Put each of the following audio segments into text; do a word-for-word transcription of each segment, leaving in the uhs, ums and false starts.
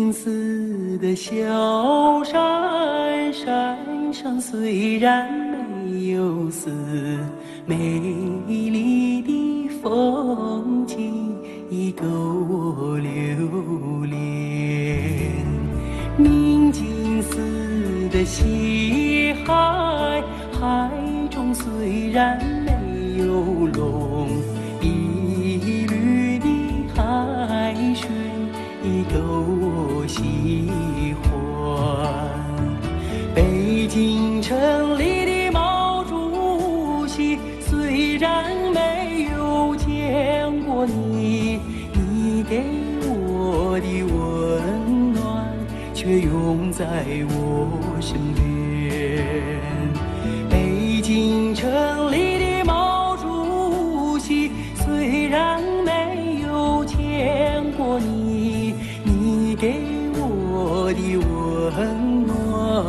静似的小山，山上虽然没有丝，美丽的风景已够我留恋。宁静似的西海，海中虽然没有龙，碧绿的海水已够我喜欢。北京城里的毛主席，虽然没有见过你，你给我的温暖却永在我身边。北京城里的毛主席，虽然没有见过你，你给我的温暖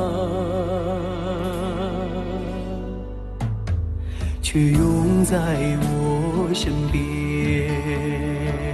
却永在我身边。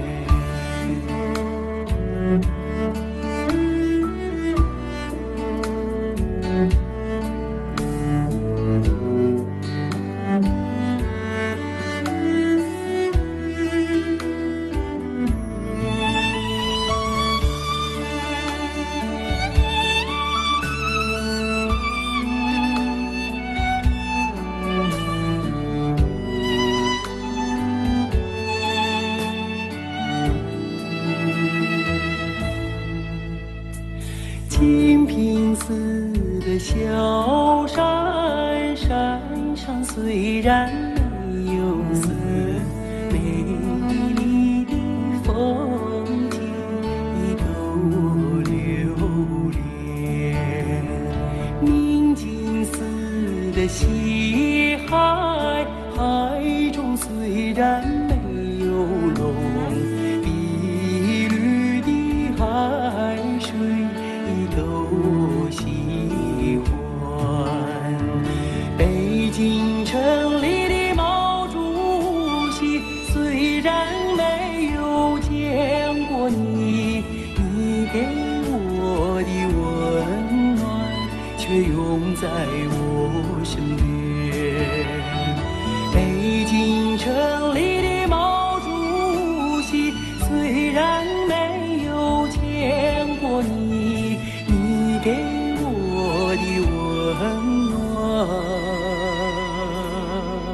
金瓶似的小山，山上虽然没有丝，美丽的风景已够我留恋。宁静似的西海，海中虽然没有龙，碧绿的海水已够我喜欢。北京城里的毛主席，虽然没有见过你，你给我的温暖却永在我身边。北京城里的毛主席，虽然没有见过你，你给我的温暖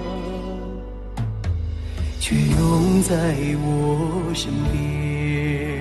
却永在我身边。